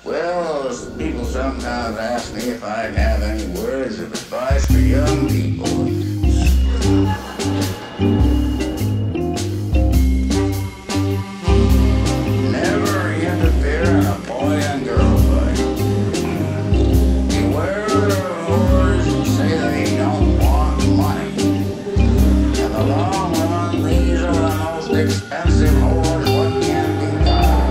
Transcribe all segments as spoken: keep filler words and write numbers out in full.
Well, people sometimes ask me if I have any words of advice for young people. Never interfere in a boy and girl fight. Beware of whores who say they don't want money. In the long run, these are the most expensive whores what can be done.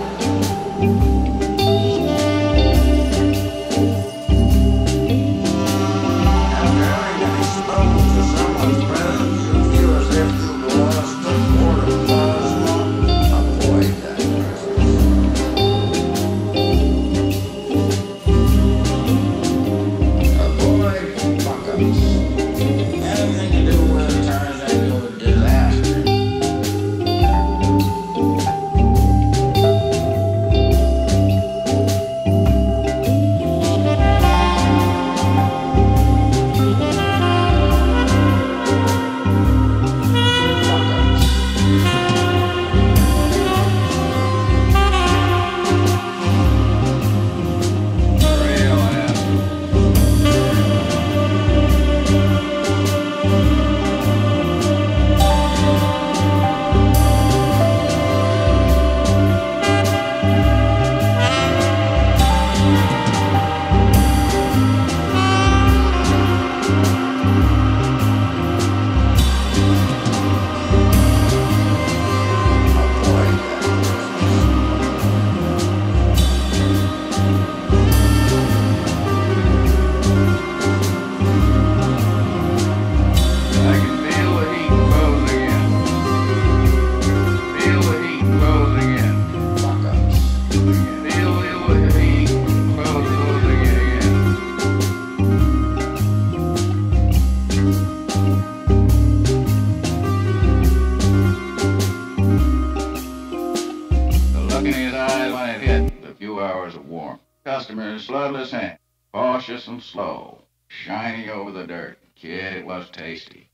Look in his eyes when it hit the few hours of warmth. Customer's bloodless hand, cautious and slow, shiny over the dirt. Kid, it was tasty.